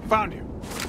Found you.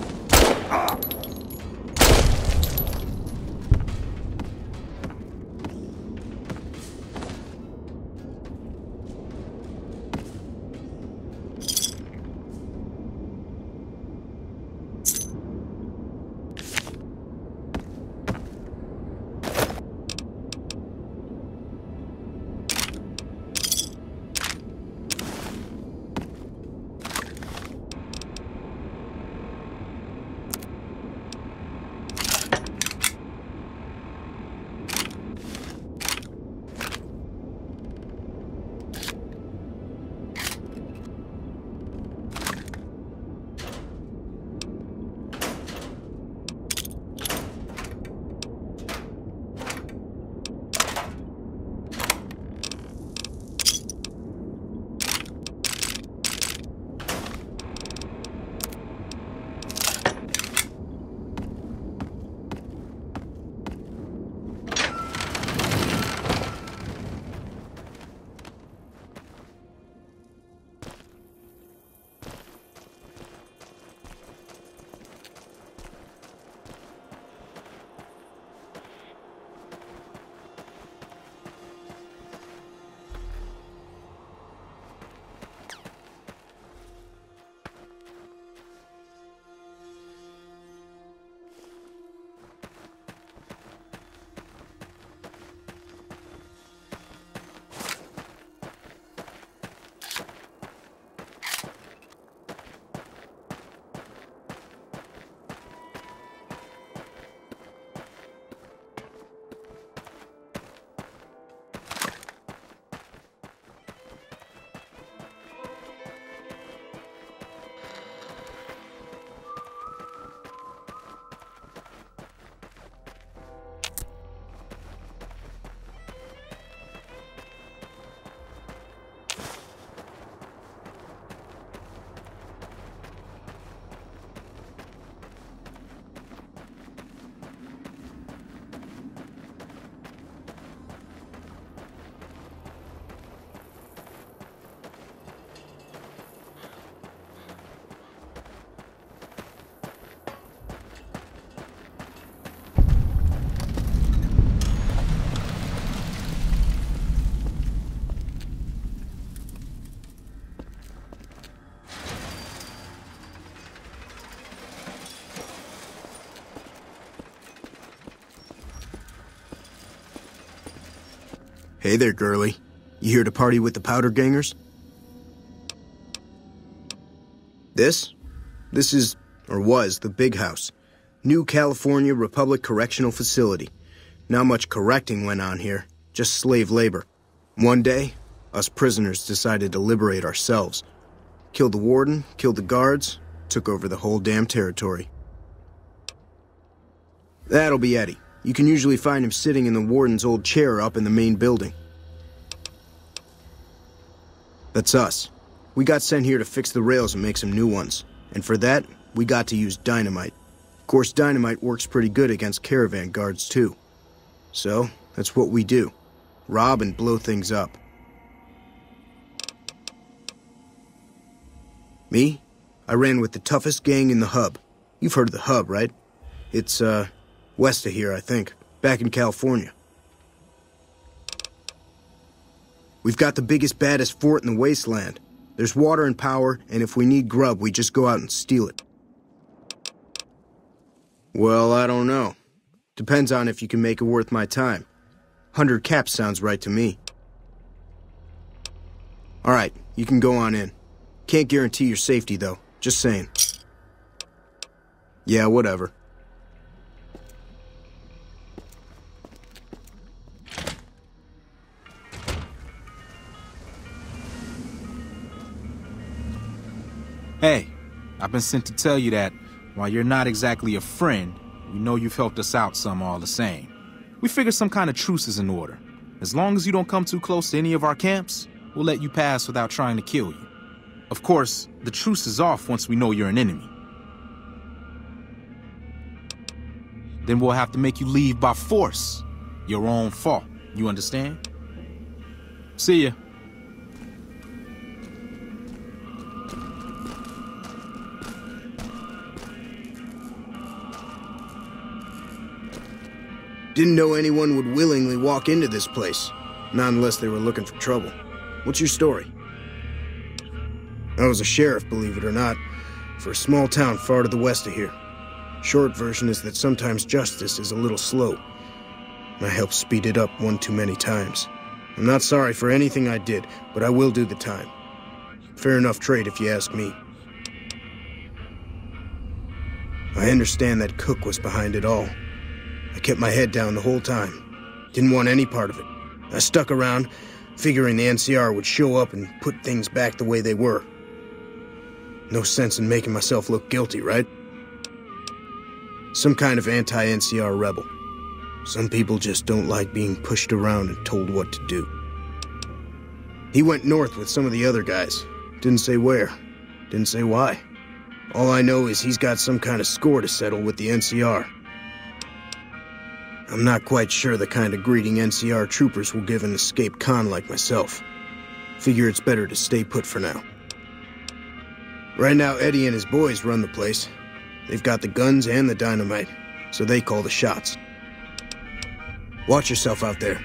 Hey there, girlie. You here to party with the powder gangers? This is, or was, the Big House. New California Republic Correctional Facility. Not much correcting went on here, just slave labor. One day, us prisoners decided to liberate ourselves. Killed the warden, killed the guards, took over the whole damn territory. That'll be Eddie. You can usually find him sitting in the warden's old chair up in the main building. That's us. We got sent here to fix the rails and make some new ones. And for that, we got to use dynamite. Of course, dynamite works pretty good against caravan guards, too. So, that's what we do. Rob and blow things up. Me? I ran with the toughest gang in the hub. You've heard of the hub, right? It's, west of here, I think. Back in California. We've got the biggest, baddest fort in the wasteland. There's water and power, and if we need grub, we just go out and steal it. Well, I don't know. Depends on if you can make it worth my time. 100 caps sounds right to me. All right, you can go on in. Can't guarantee your safety, though. Just saying. Yeah, whatever. Hey, I've been sent to tell you that, while you're not exactly a friend, we know you've helped us out some all the same. We figured some kind of truce is in order. As long as you don't come too close to any of our camps, we'll let you pass without trying to kill you. Of course, the truce is off once we know you're an enemy. Then we'll have to make you leave by force. Your own fault. You understand? See ya. Didn't know anyone would willingly walk into this place. Not unless they were looking for trouble. What's your story? I was a sheriff, believe it or not, for a small town far to the west of here. Short version is that sometimes justice is a little slow. I helped speed it up one too many times. I'm not sorry for anything I did, but I will do the time. Fair enough trade if you ask me. I understand that Cook was behind it all. I kept my head down the whole time. Didn't want any part of it. I stuck around, figuring the NCR would show up and put things back the way they were. No sense in making myself look guilty, right? Some kind of anti-NCR rebel. Some people just don't like being pushed around and told what to do. He went north with some of the other guys. Didn't say where. Didn't say why. All I know is he's got some kind of score to settle with the NCR. I'm not quite sure the kind of greeting NCR troopers will give an escaped con like myself. Figure it's better to stay put for now. Right now, Eddie and his boys run the place. They've got the guns and the dynamite, so they call the shots. Watch yourself out there.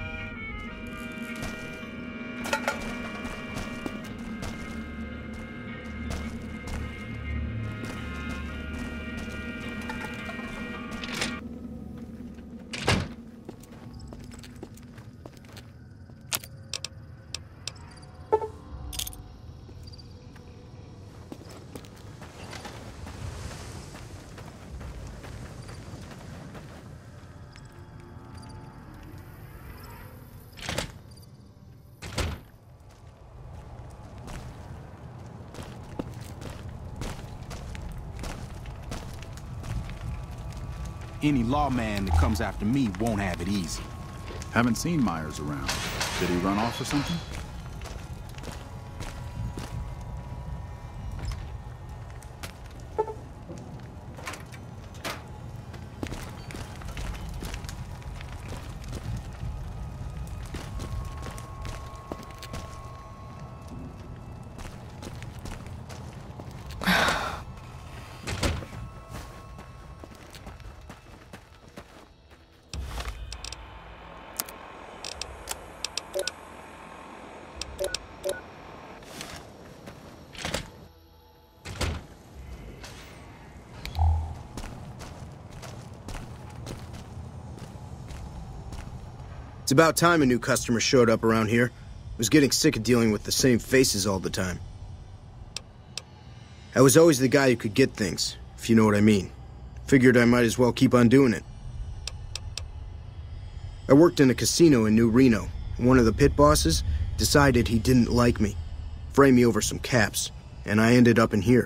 Any lawman that comes after me won't have it easy. Haven't seen Myers around. Did he run off or something? It's about time a new customer showed up around here. I was getting sick of dealing with the same faces all the time. I was always the guy who could get things, if you know what I mean. Figured I might as well keep on doing it. I worked in a casino in New Reno. One of the pit bosses decided he didn't like me. Framed me over some caps, and I ended up in here.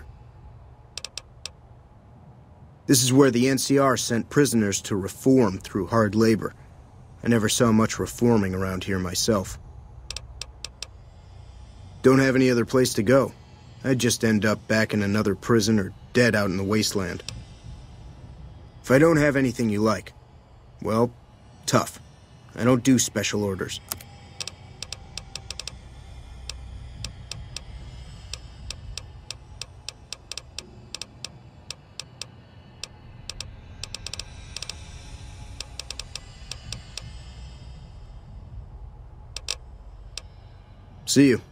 This is where the NCR sent prisoners to reform through hard labor. I never saw much reforming around here myself. Don't have any other place to go. I'd just end up back in another prison or dead out in the wasteland. If I don't have anything you like, well, tough. I don't do special orders. See you.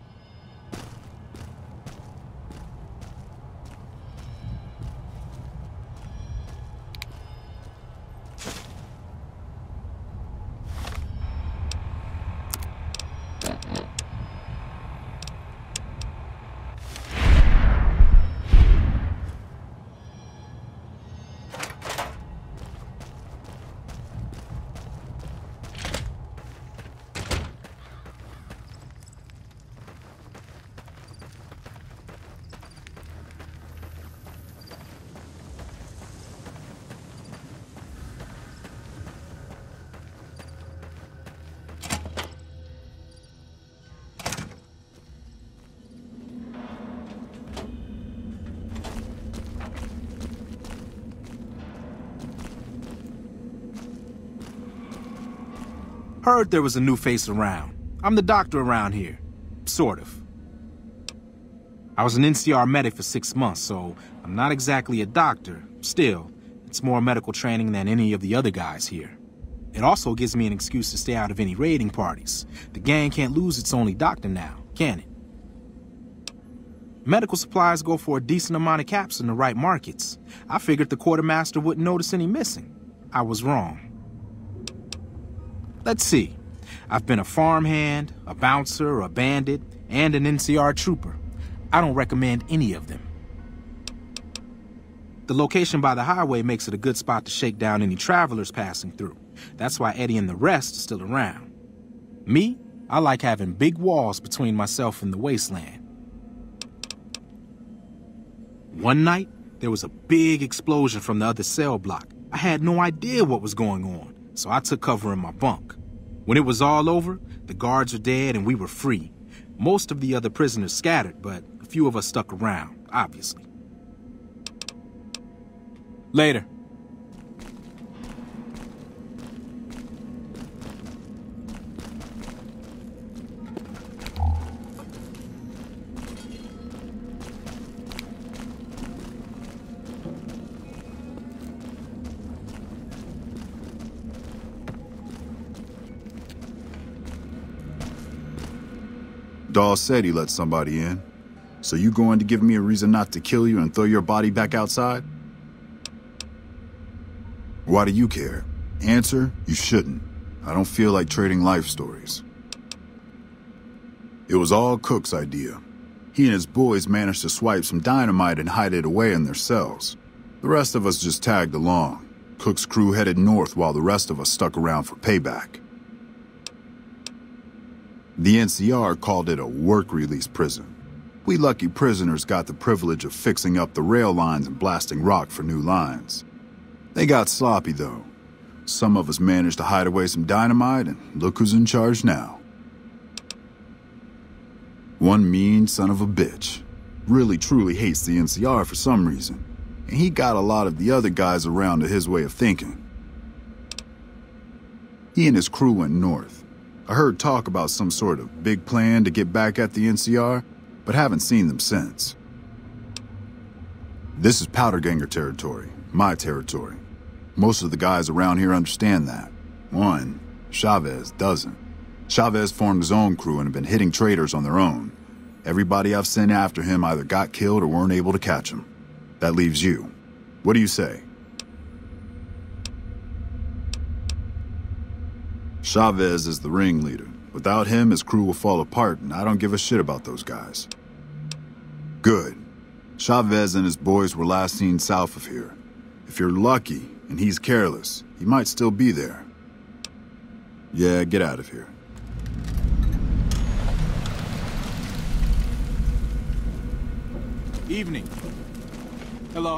Heard there was a new face around. I'm the doctor around here. Sort of. I was an NCR medic for 6 months, so I'm not exactly a doctor. Still, it's more medical training than any of the other guys here. It also gives me an excuse to stay out of any raiding parties. The gang can't lose its only doctor now, can it? Medical supplies go for a decent amount of caps in the right markets. I figured the quartermaster wouldn't notice any missing. I was wrong. Let's see. I've been a farmhand, a bouncer, a bandit, and an NCR trooper. I don't recommend any of them. The location by the highway makes it a good spot to shake down any travelers passing through. That's why Eddie and the rest are still around. Me, I like having big walls between myself and the wasteland. One night, there was a big explosion from the other cell block. I had no idea what was going on, so I took cover in my bunk. When it was all over, the guards were dead and we were free. Most of the other prisoners scattered, but a few of us stuck around, obviously. Later. Dawes said he let somebody in. So you going to give me a reason not to kill you and throw your body back outside? Why do you care? Answer, you shouldn't. I don't feel like trading life stories. It was all Cook's idea. He and his boys managed to swipe some dynamite and hide it away in their cells. The rest of us just tagged along. Cook's crew headed north while the rest of us stuck around for payback. The NCR called it a work-release prison. We lucky prisoners got the privilege of fixing up the rail lines and blasting rock for new lines. They got sloppy, though. Some of us managed to hide away some dynamite, and look who's in charge now. One mean son of a bitch. Really truly hates the NCR for some reason, and he got a lot of the other guys around to his way of thinking. He and his crew went north. I heard talk about some sort of big plan to get back at the NCR, but haven't seen them since. This is Powderganger territory, my territory. Most of the guys around here understand that. One, Chavez doesn't. Chavez formed his own crew and have been hitting traitors on their own. Everybody I've sent after him either got killed or weren't able to catch him. That leaves you. What do you say? Chavez is the ringleader. Without him, his crew will fall apart, and I don't give a shit about those guys. Good. Chavez and his boys were last seen south of here. If you're lucky, and he's careless, he might still be there. Yeah, get out of here. Evening. Hello.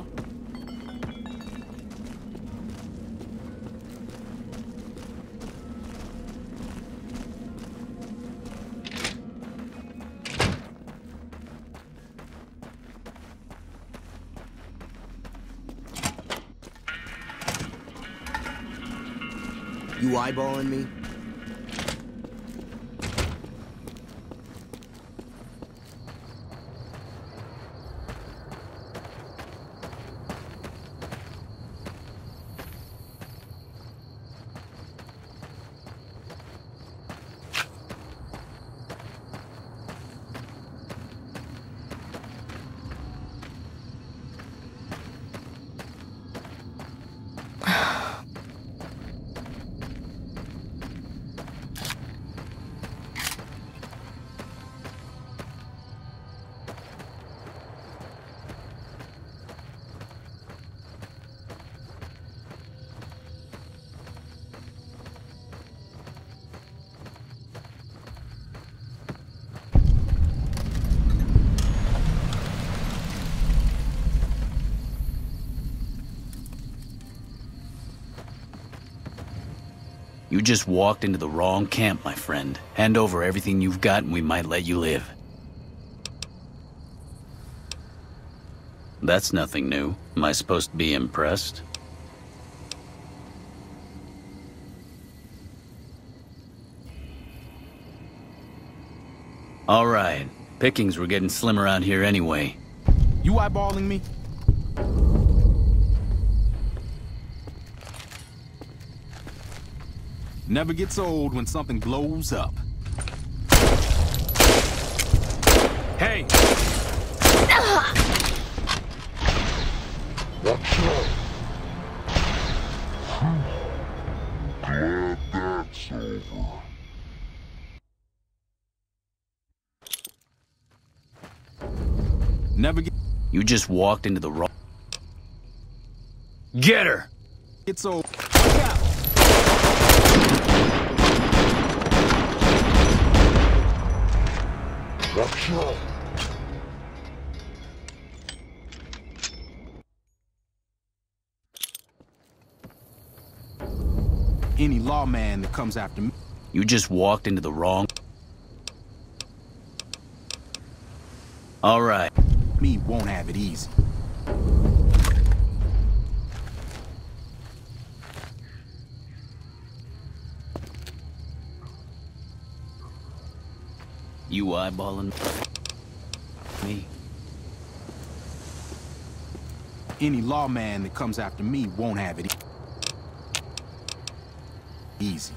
You eyeballing me? You just walked into the wrong camp, my friend. Hand over everything you've got and we might let you live. That's nothing new. Am I supposed to be impressed? All right. Pickings were getting slim around here anyway. You eyeballing me? Never gets old when something blows up. Hey! Watch out! Glad that's over. Never get... You just walked into the wrong... Get her! It's old. Watch out! Watch out! Any lawman that comes after me... You just walked into the wrong... All right. Me won't have it easy. You eyeballing me? Any lawman that comes after me won't have it easy.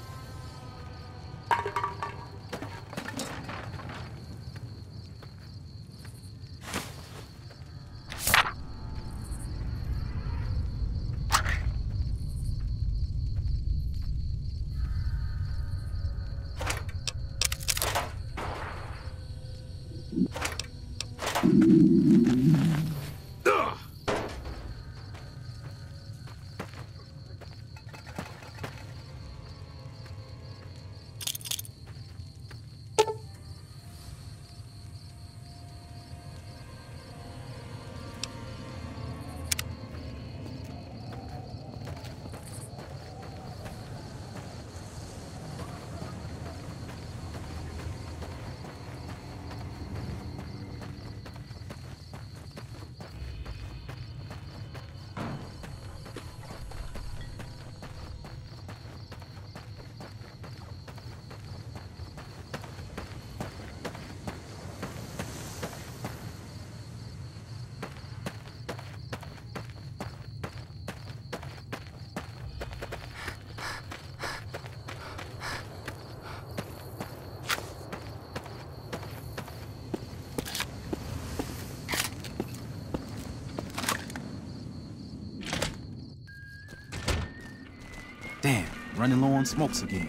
Damn, running low on smokes again.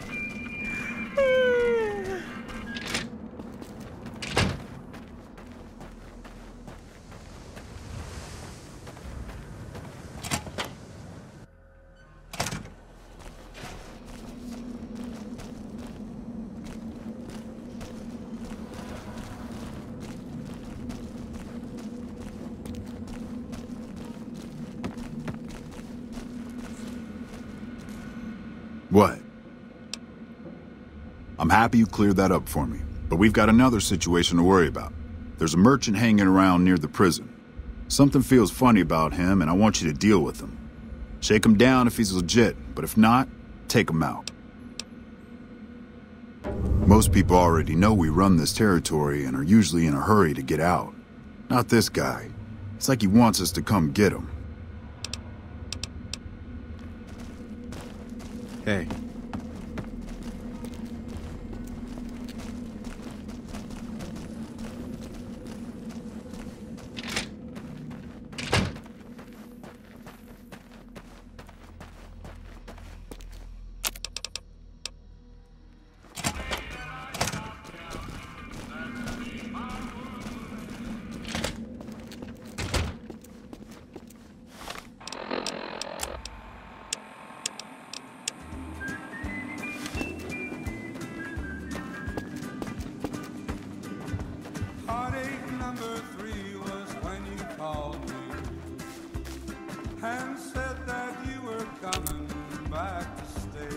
What? I'm happy you cleared that up for me, but we've got another situation to worry about. There's a merchant hanging around near the prison. Something feels funny about him, and I want you to deal with him. Shake him down if he's legit, but if not, take him out. Most people already know we run this territory and are usually in a hurry to get out. Not this guy. It's like he wants us to come get him. Hey. Heartache number 3 was when you called me and said that you were coming back to stay.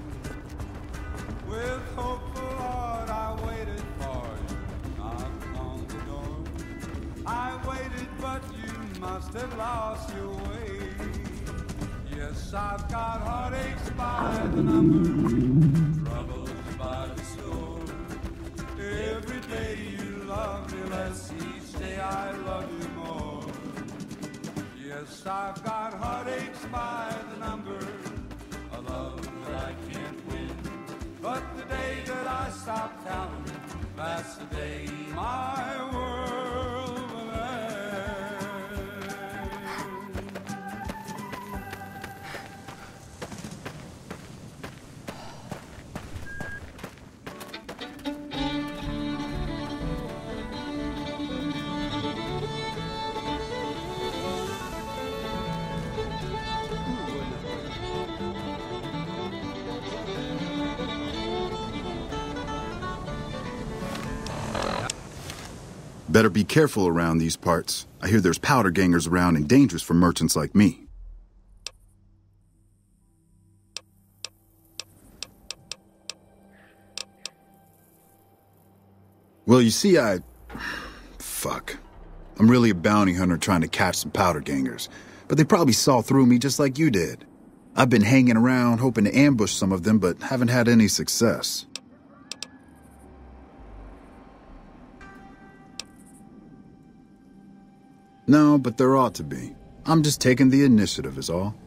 With hopeful heart I waited for you, knocked on the door. I waited, but you must have lost your way. Yes, I've got heartaches by the number, troubles by the score. Every day you love me less, each day I love you more. Yes, I've got heartaches by the number, a love that I can't win. the day that I stopped counting, that's the day my world will end. Better be careful around these parts. I hear there's powder gangers around and dangerous for merchants like me. Well, you see, Fuck. I'm really a bounty hunter trying to catch some powder gangers, but they probably saw through me just like you did. I've been hanging around hoping to ambush some of them, but haven't had any success. No, but there ought to be. I'm just taking the initiative is all.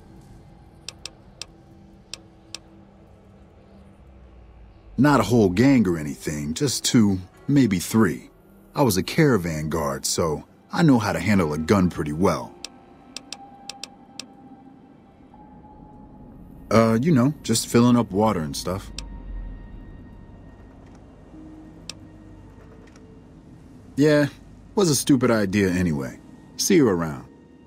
Not a whole gang or anything, just 2, maybe 3. I was a caravan guard, so I know how to handle a gun pretty well. You know, just filling up water and stuff. Yeah, was a stupid idea anyway. See you around.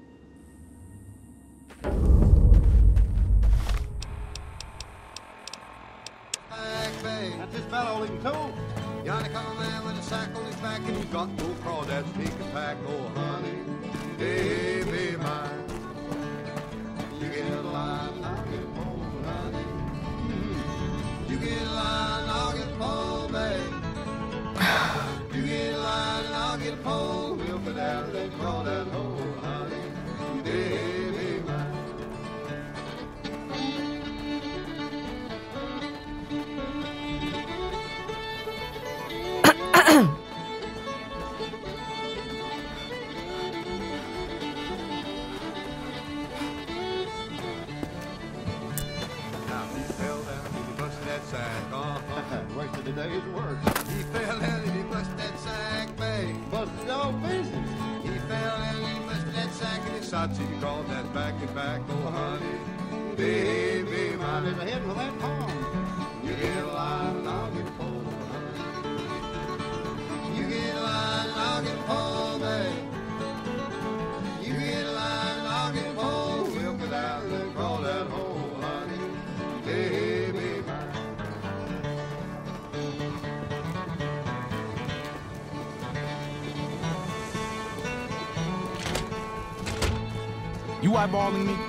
That's this fellow leaving tool. Yonder come a man with a sack on his back, and he's got no crawdads he can pack. Oh, honey, baby mine. You get a line, I'll get a pole, honey. You get a line, I'll get a pole, babe. You get a line, and I'll get a pole. We'll go down and crawl that hole, honey, baby mine. Wasted a day's work. He fell down and he busted that sack, babe. Busted all business. He fell down and he busted that sack and he shot you. Crawled that back and back, oh honey, baby, mine. There's a head for that pond. You get a line and I'll get a pole, honey. You get a line and I'll get a pole, babe. You get a line and I'll get a pole. We'll go down and crawl that hole, honey, baby, mine. You eyeballing me?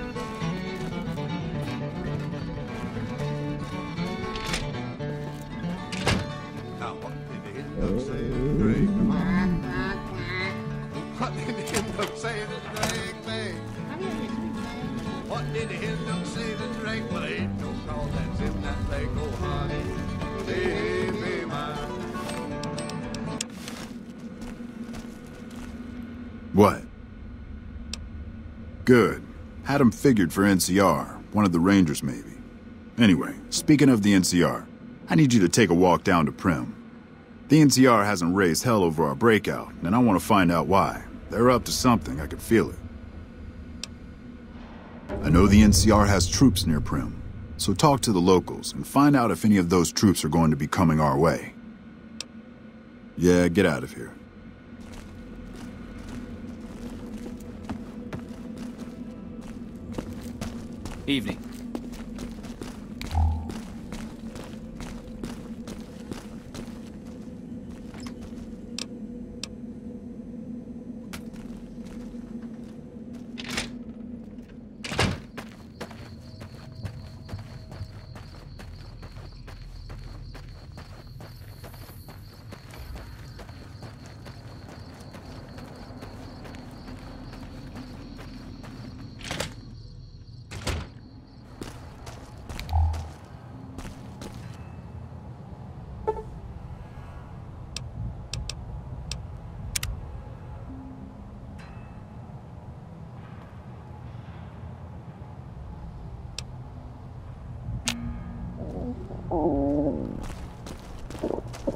Now, what did he end up saying to Drake? What did he end up saying to Drake, babe? What did he end up saying to Drake? Well, ain't no call that's in that lake, oh honey, baby mine. What? Good. Had him figured for NCR, one of the Rangers maybe. Anyway, speaking of the NCR, I need you to take a walk down to Prim. The NCR hasn't raised hell over our breakout, and I want to find out why. They're up to something, I can feel it. I know the NCR has troops near Prim, so talk to the locals and find out if any of those troops are going to be coming our way. Yeah, get out of here. Evening.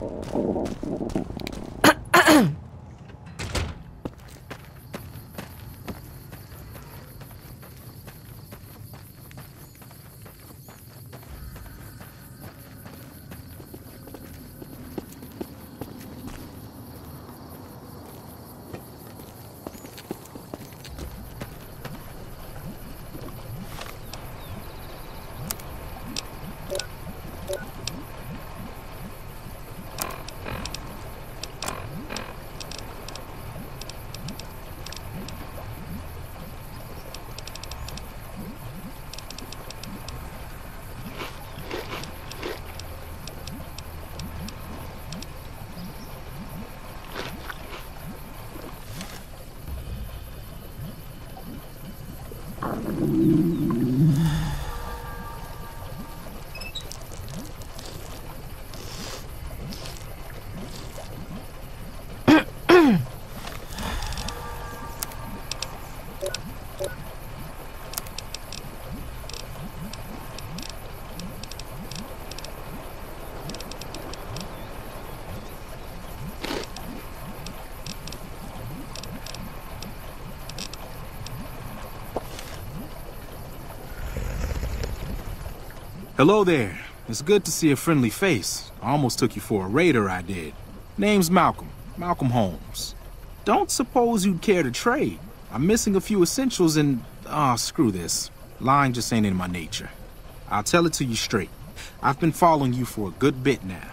Hello there. It's good to see a friendly face. I almost took you for a raider, I did. Name's Malcolm. Malcolm Holmes. Don't suppose you'd care to trade. I'm missing a few essentials and... screw this. Lying just ain't in my nature. I'll tell it to you straight. I've been following you for a good bit now.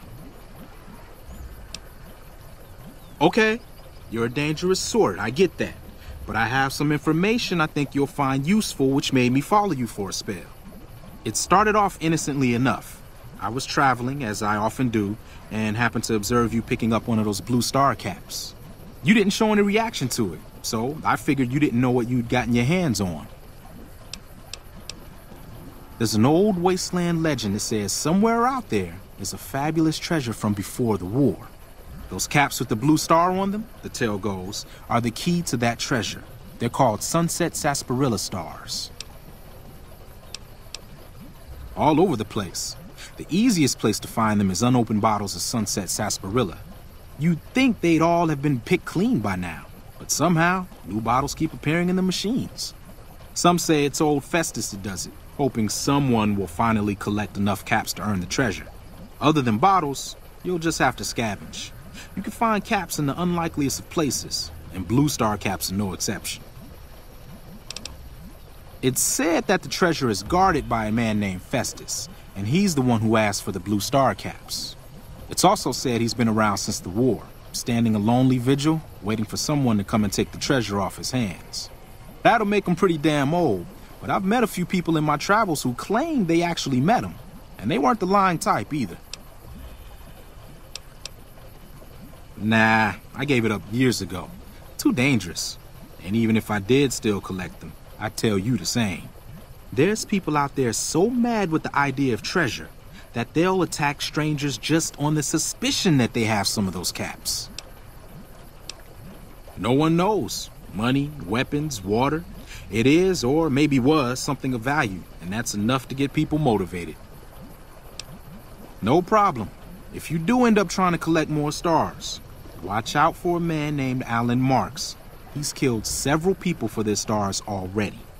Okay, you're a dangerous sort, I get that. But I have some information I think you'll find useful which made me follow you for a spell. It started off innocently enough. I was traveling, as I often do, and happened to observe you picking up one of those blue star caps. You didn't show any reaction to it, so I figured you didn't know what you'd gotten your hands on. There's an old wasteland legend that says somewhere out there is a fabulous treasure from before the war. Those caps with the blue star on them, the tale goes, are the key to that treasure. They're called sunset sarsaparilla stars. All over the place. The easiest place to find them is unopened bottles of sunset sarsaparilla. You'd think they'd all have been picked clean by now, but somehow, new bottles keep appearing in the machines. Some say it's old Festus that does it, hoping someone will finally collect enough caps to earn the treasure. Other than bottles, you'll just have to scavenge. You can find caps in the unlikeliest of places, and blue star caps are no exception. It's said that the treasure is guarded by a man named Festus, and he's the one who asked for the blue star caps. It's also said he's been around since the war, standing a lonely vigil, waiting for someone to come and take the treasure off his hands. That'll make him pretty damn old, but I've met a few people in my travels who claim they actually met him, and they weren't the lying type either. Nah, I gave it up years ago. Too dangerous. And even if I did still collect them, I'd tell you the same. There's people out there so mad with the idea of treasure that they'll attack strangers just on the suspicion that they have some of those caps. No one knows. Money, weapons, water. It is, or maybe was, something of value, and that's enough to get people motivated. No problem. If you do end up trying to collect more stars, watch out for a man named Alan Marks. He's killed several people for their stars already.